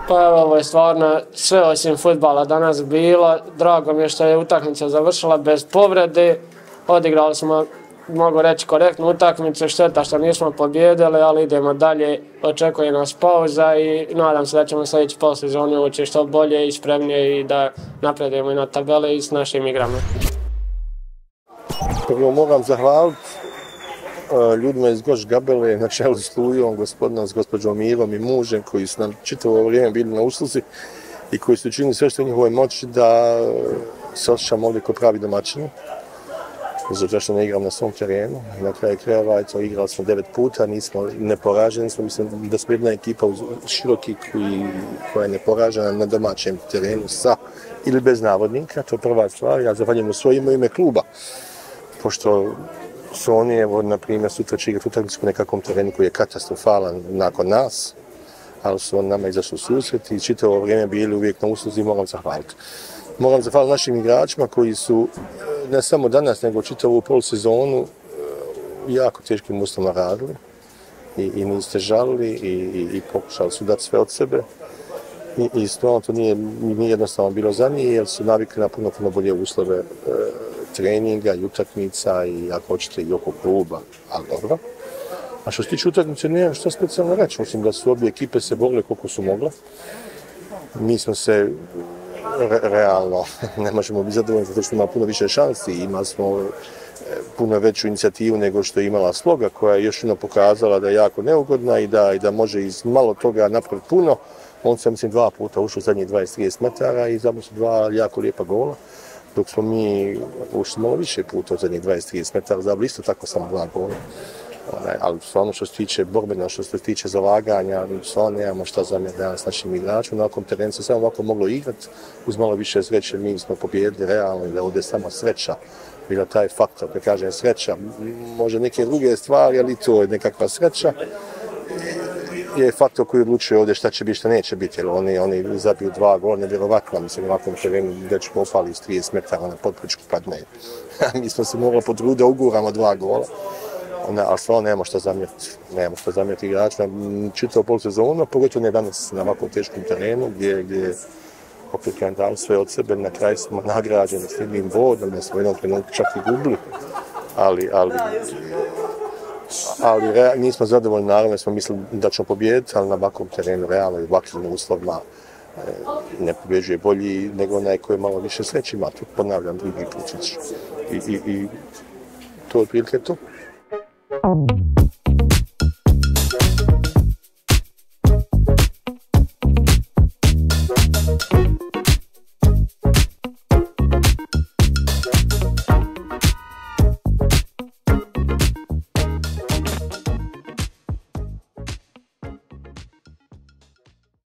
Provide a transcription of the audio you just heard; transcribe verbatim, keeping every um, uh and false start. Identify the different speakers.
Speaker 1: Pa evo, ovo je stvarno sve osim fudbala danas bilo. Drago mi je što je utakmica završila bez povrede. Odigrali smo, mogu reći, korektnu utakmicu, šteta što nismo pobjedili, ali idemo dalje. Očekuje nas pauza i nadam se da ćemo sljedeći polsezoni ući što bolje i spremnije i da napredujemo i na tabele i s našim igrama.
Speaker 2: Prvo moram zahvaliti ljudima iz Goš Gabele, na čelu s Tujom, gospodinom, s gospođom Mirom i mužem, koji su nam čitavo vrijeme bili na usluzi i koji su učinili sve što u njihovoj moći da se osjećamo ovdje kao pravi domaćini. Zato što ne igram na svom terenu. Na kraju krajeva igrali smo devet puta, nismo neporaženi, smo, mislim da smo jedna ekipa u Široki koji, koja je neporažena na domaćem terenu sa ili bez navodnika, to je prva stvar. Ja zahvaljujem u svoje ime, ime kluba, pošto su oni, evo, na primjer, sutra će igrati utakmicu u nekakvom terenu koji je katastrofalan nakon nas, ali su oni nama izašli u susret i čitavo vrijeme bili uvijek na usluzi i moram zahvaliti. Moram zahvaliti našim igračima koji su ne samo danas, nego čitavu polusezonu u jako teškim uslovima radili i, i niste žalili i, i, i pokušali su dati sve od sebe. I, i stvarno to nije, nije jednostavno bilo za njih jer su navikli na puno, puno bolje uslove e, treninga i utakmica i ako hoćete i oko kluba, ali dobro. A što se tiče utakmice, nije što specijalno reći. Mislim da su obje ekipe se borile koliko su mogle. Mi smo se re, realno, ne možemo biti zadovoljni zato što ima puno više šansi. Imali smo puno veću inicijativu nego što je imala Sloga, koja je još jedno pokazala da je jako neugodna i da, i da može iz malo toga napraviti puno. On se, mislim, dva puta ušao u zadnjih dvadeset do trideset metara i zabili su dva jako lijepa gola. Dok smo mi ušli malo više puta u zadnjih dvadeset do trideset metara, zabili isto tako samo dva gola. Ali stvarno što se tiče borbena, što se tiče zalaganja, stvarno nemamo šta zamjeriti s našim igračima. Na ovom terenu se samo ovako moglo igrati, uz malo više sreće mi smo pobjedili realno i da ovdje samo sreća bila taj faktor, kad kažem sreća, može neke druge stvari, ali to je nekakva sreća. Je faktor koji odlučuje ovdje šta će biti, šta neće biti, jer oni, oni zabiju dva gola, nevjerovatno, mislim, na ovakvom terenu već popali iz trideset metara na potpričku padne. Mi smo se morali potruditi da uguramo dva gola. Ne, ali stvarno nemamo što zamjeriti, nemamo što zamjeriti igračima, čitavo polusezonu, pogotovo ne danas na ovakvom teškom terenu gdje, gdje opet kažem dali sve od sebe, na kraju smo nagrađeni s jednim bodom, ne smo u jednom trenutku čak i gubili, ali, ali, ali rea, nismo zadovoljni, naravno smo mislili da ćemo pobijediti, ali na ovakvom terenu realno i u ovakvim uslovima ne pobjeđuje bolji nego onaj koji malo više sreće ima, tu ponavljam drugi put. I, i, i to je otprilike to.
Speaker 3: Oh.